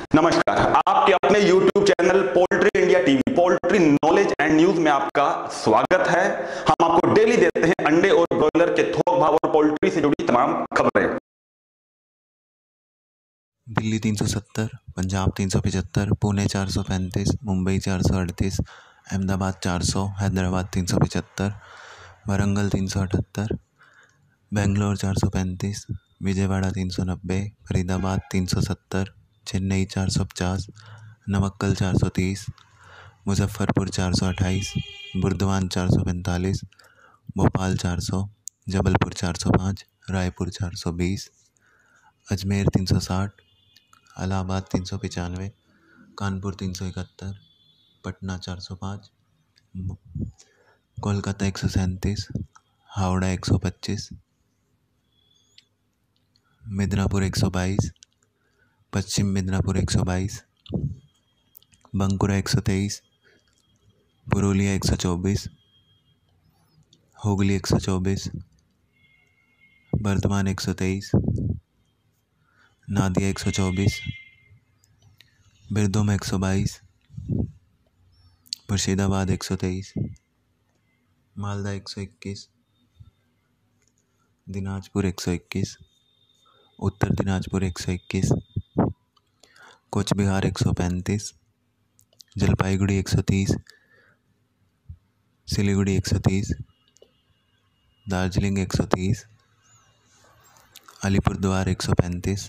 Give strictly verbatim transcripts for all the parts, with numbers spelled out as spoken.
नमस्कार, आपके अपने YouTube channel poultry India TV poultry knowledge and news में आपका स्वागत है। हम आपको डेली देते हैं अंडे और ब्रॉयलर के थोक भाव और पोल्ट्री से जुड़ी तमाम खबरें। दिल्ली तीन सौ सत्तर, पंजाब तीन सौ पचहत्तर, पुणे चार सौ पैंतीस, मुंबई चार सौ अड़तीस, अहमदाबाद चार सौ, हैदराबाद तीन सौ पचहत्तर, वारंगल तीन सौ अठहत्तर, बेंगलोर चार सौ पैंतीस, विजयवाड़ा तीन सौ नब्बे, फरीदाबाद तीन सौ सत्तर, चेन्नई चार सौ पचास, नमक्कल चार सौ तीस, मुजफ्फरपुर चार सौ अट्ठाईस, बुर्दवान चार सौ पैंतालीस, भोपाल चार सौ, जबलपुर चार सौ पाँच, रायपुर चार सौ बीस, अजमेर तीन सौ साठ, इलाहाबाद तीन सौ पचानवे, कानपुर तीन सौ इकहत्तर, पटना चार सौ पाँच, कोलकाता एक सौ सैंतीस, हावड़ा एक सौ पच्चीस, मिदनापुर एक सौ बाईस, पश्चिम मिदनापुर एक सौ बाईस, बांकुरा एक सौ तेईस, पुरुलिया एक सौ चौबीस, हुगली एक सौ चौबीस, बर्धमान एक सौ तेईस, नादिया एक सौ चौबीस, बिरदुम एक सौ बाईस, मुर्शिदाबाद एक सौ तेईस, मालदा एक सौ इक्कीस, दिनाजपुर एक सौ इक्कीस, उत्तर दिनाजपुर एक सौ इक्कीस, कोच बिहार एक सौ पैंतीस, जलपाईगुड़ी एक सौ तीस, सिलीगुड़ी एक सौ तीस, दार्जिलिंग एक सौ तीस, अलीपुरद्वार एक सौ पैंतीस,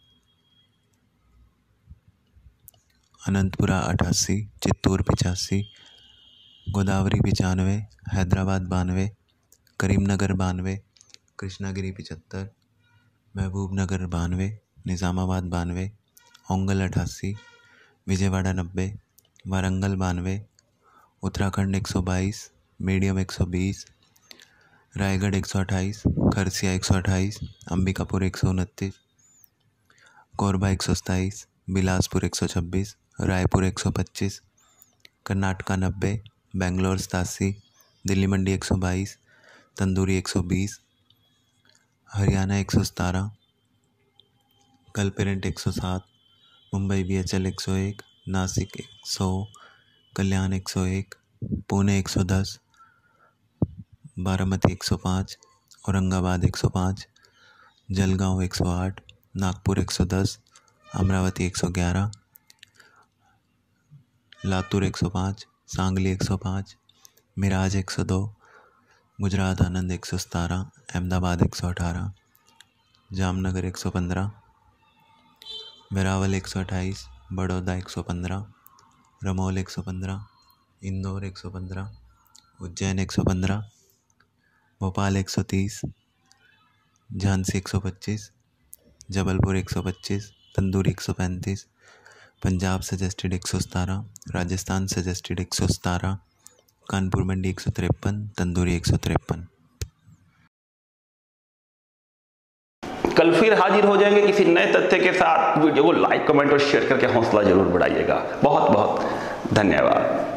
अनंतपुरा अठासी, चित्तौड़ पिचासी, गोदावरी पचानवे, हैदराबाद बानवे, करीमनगर बानवे, कृष्णागिरी पचहत्तर, महबूबनगर बानवे, निज़ामाबाद बानवे, ओंगल अठासी, विजयवाड़ा नब्बे, वारंगल बानवे, उत्तराखंड एक सौ बाईस, मीडियम एक सौ बीस, रायगढ़ एक सौ अट्ठाईस, खरसिया एक सौ अट्ठाईस, अंबिकापुर एक सौ उनतीस, कोरबा एक सौ सताईस, बिलासपुर एक सौ छब्बीस, रायपुर एक सौ पच्चीस, कर्नाटका नब्बे, बेंगलोर सतासी, दिल्ली मंडी एक सौ बाईस, तंदूरी एक सौ बीस, हरियाणा एक सौ सतारह, कलपेरेंट एक सौ सात, मुंबई बी एच एल एक सौ एक, नासिक एक सौ, कल्याण एक सौ एक, पुणे एक सौ दस, बारामती एक सौ पाँच, औरंगाबाद एक सौ पाँच, जलगांव एक सौ आठ, नागपुर एक सौ दस, अमरावती एक सौ ग्यारह, लातूर एक सौ पाँच, सांगली एक सौ पाँच, मिराज एक सौ दो, गुजरात आनंद एक सौ सतारह, अहमदाबाद एक सौ अठारह, जामनगर एक सौ पंद्रह, वेरावल एक सौ अट्ठाईस, बड़ौदा एक सौ पंद्रह, रमौल एक सौ पंद्रह, इंदौर एक सौ पंद्रह, उज्जैन एक सौ पंद्रह, भोपाल एक सौ तीस, झांसी एक सौ पच्चीस, जबलपुर एक सौ पच्चीस, तंदूरी एक सौ पैंतीस, पंजाब सजेस्टेड एक सौ सतारह, राजस्थान सजेस्टेड एक सौ सतारह, कानपुर मंडी एक सौ तिरपन, तंदूरी एक सौ तिरपन। कल फिर हाजिर हो जाएंगे किसी नए तथ्य के साथ। वीडियो को लाइक कमेंट और शेयर करके हौसला जरूर बढ़ाइएगा। बहुत बहुत धन्यवाद।